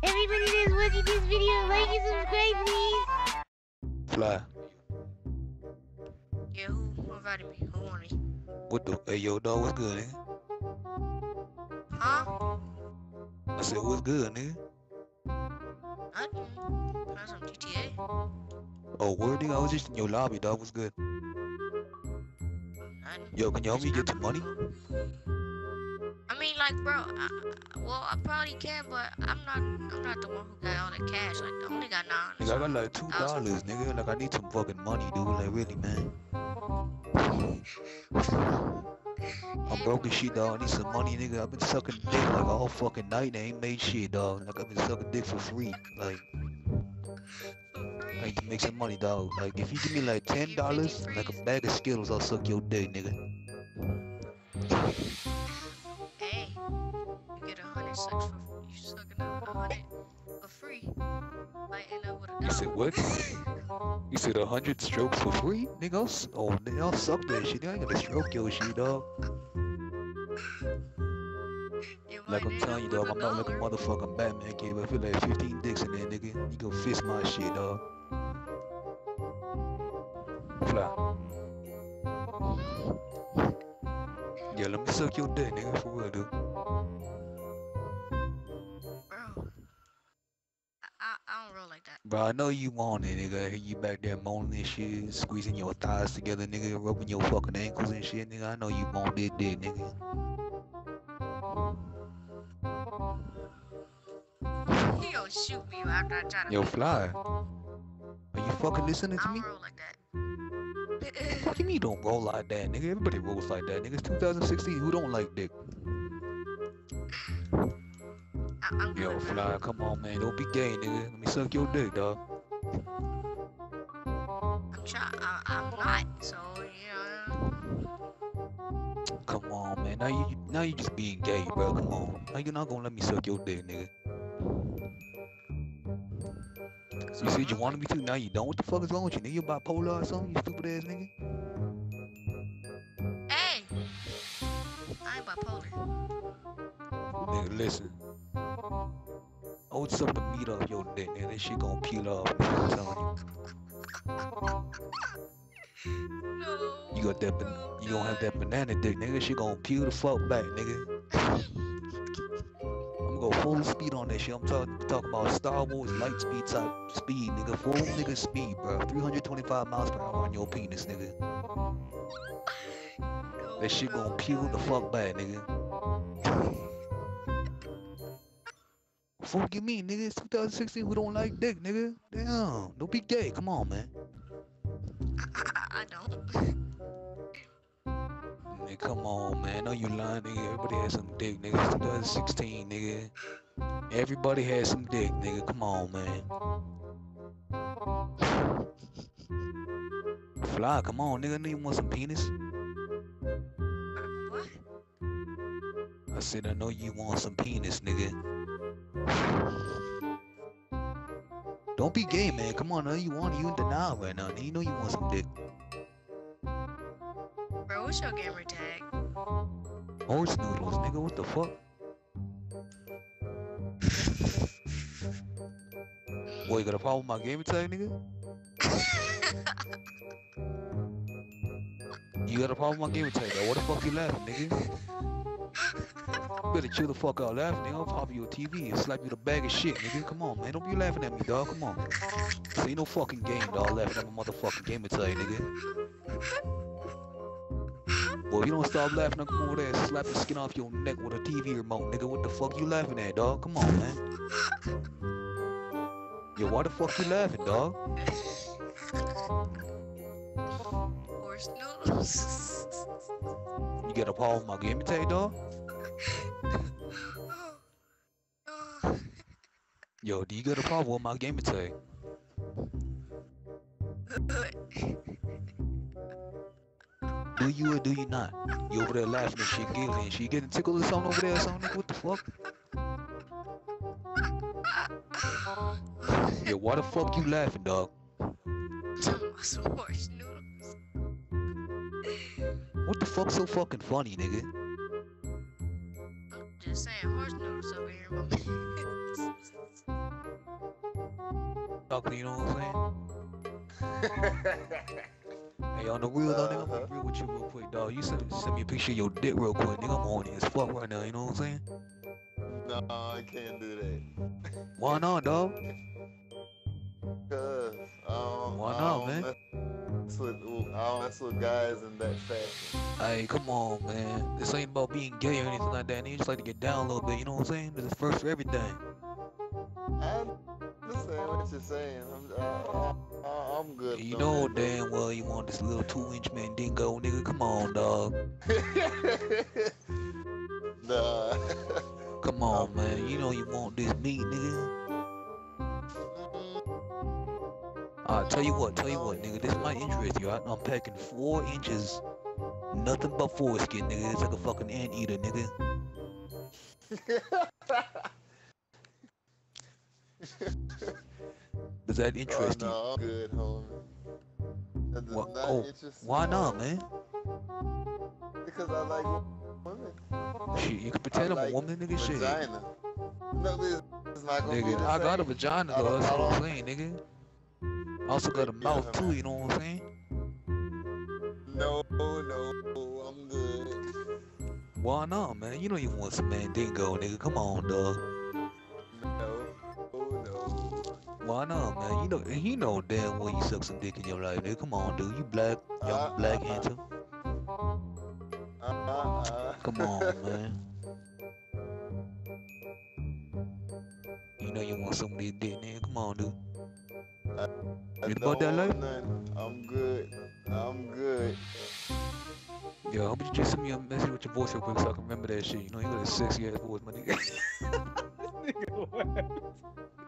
Everybody that's watching this video, like and subscribe, please. Fly. Yeah, who invited me? Who wanted me? What the? Hey, yo, dog, what's good, nigga? Huh? I said, what's good, nigga? Nothing. Playing some GTA. Oh, word, nigga? I was just in your lobby, dog. What's good? Nothing. Yo, can you help me get some money? I mean, like, bro. I probably can, but I'm not the one who got all the cash. Like, I only got $9. Nigga, I got like $2, nigga. Like, I need some fucking money, dude. Like, really, man. I'm broke as shit, dog. I need some money, nigga. I've been sucking dick like all fucking night and ain't made shit, dog. Like, I've been sucking dick for free. Like, I need to make some money, dog. Like, if you give me like $10, like a bag of Skittles, I'll suck your dick, nigga. Hey, you get 100 sucks for free. You sucking 100 for free. Might end up with $1. You said what? You said 100 strokes for free? Nigga, nigga, I'll suck that shit. Nigga, I ain't gonna stroke your shit, dog. Like I'm telling you, dog, I'm not like a motherfucking Batman kid, but I feel like 15 dicks in there, nigga. You go fist my shit, dog. Fly. Yeah, let me suck your dick, nigga, for real, dude. Bro, I don't roll like that. Bro, I know you want it, nigga. I hear you back there moaning and shit, squeezing your thighs together, nigga, rubbing your fucking ankles and shit, nigga. I know you want that dick, nigga. He gonna shoot me after I try to. Yo, Fly. Are you fucking listening to I me? don't roll like that. What do you mean don't roll like that, nigga? Everybody rolls like that, nigga. It's 2016. Who don't like dick? I'm Yo, good, bro. Fly, come on, man. Don't be gay, nigga. Let me suck your dick, dog. I'm not, so, you know. Come on, man. Now you just being gay, bro. Come on. Now you're not gonna let me suck your dick, nigga. You said you wanted me to. Now you don't. What the fuck is wrong with you, nigga? You bipolar or something? You stupid ass nigga. Hey! I ain't bipolar. Nigga, listen. I would suck the meat off your dick, nigga. That shit gonna peel off. I'm telling you. No. You got that. You gonna have that banana dick, nigga. Shit gonna peel the fuck back, nigga. I'm gonna go full speed on that shit. I'm talking about Star Wars light speed type speed, nigga. Full nigga speed, bro. 325 miles per hour on your penis, nigga. That shit gonna peel the fuck back, nigga. Fuck you mean, nigga? It's 2016. We don't like dick, nigga. Damn. Don't be gay. Come on, man. I don't. Nigga, come on, man. I know you lying, nigga. Everybody has some dick, nigga. It's 2016, nigga. Everybody has some dick, nigga. Come on, man. Fly, come on, nigga. I know you want some penis. What? I said, I know you want some penis, nigga. Don't be gay, man. Come on, I know you want. You in denial right now, nigga. You know you want some dick. Bro, what's your gamer tag? Horse noodles, nigga. What the fuck? Boy, you got a problem with my gamer tag, nigga? You got a problem with my gamer tag, though. What the fuck you laughing, nigga? You better chill the fuck out laughing, nigga. I'll pop your TV and slap you the bag of shit, nigga. Come on, man. Don't be laughing at me, dog. Come on. This ain't no fucking game, dog. Laughing at my motherfucking gamer tag, nigga. Boy, if you don't stop laughing, I'll come over there and slap the skin off your neck with a TV remote, nigga. What the fuck you laughing at, dog? Come on, man. Yo, why the fuck you laughing, dog? Horse noodles. You got a problem with my gamer tag, dog? Yo, do you got a problem with my gamer tag? Do you or do you not? You over there laughing and shit, giggling and shit, getting tickled or something over there or something, nigga? What the fuck? Yo, why the fuck you laughing, dog? Some horse noodles. What the fuck so fucking funny, nigga? I'm just saying horse noodles over here, my man. knuckle, you know what I'm saying? Hey, on the real though, nigga, I'm gonna agree with you real quick, dog. You send me a picture of your dick real quick, nigga. I'm horny as fuck right now, you know what I'm saying? No, I can't do that. Why not, dog? Cause Why I not, don't man? mess with, I don't mess with guys in that fashion. Hey, come on, man. This ain't about being gay or anything like that, nigga. Just like to get down a little bit, you know what I'm saying? This is first for everything. I understand what you're saying. I'm good. You on know that, damn well you want this little 2-inch mandingo, nigga. Come on, dog. though. Nah. Come on, man. You know you want this meat, nigga. Tell you what, nigga. This might interest you. I'm packing 4 inches, nothing but foreskin, nigga. It's like a fucking anteater, nigga. Does that interest you? No, I'm good, homie. That does not interest me. Why not, man? Because I like women. Shit, you can pretend I'm like a woman, nigga. Shit. Vagina. No, it's not gonna be Nigga, the I got a same. vagina, though. That's what I'm saying, nigga. I also got a mouth, too, you know what I'm saying? No, I'm good. Why not, man? You know you want some mandingo, nigga. Come on, dog. No. Why not, man? You know damn well you suck some dick in your life, nigga. Come on, dude. You black, young, black, handsome. Come on, man. You know you want some of this dick, nigga. Come on, dude. You about that life? I'm good. Yo, how about you just send me a message with your voice real quick so I can remember that shit? You know, you got a sexy ass voice, my nigga. Nigga, what?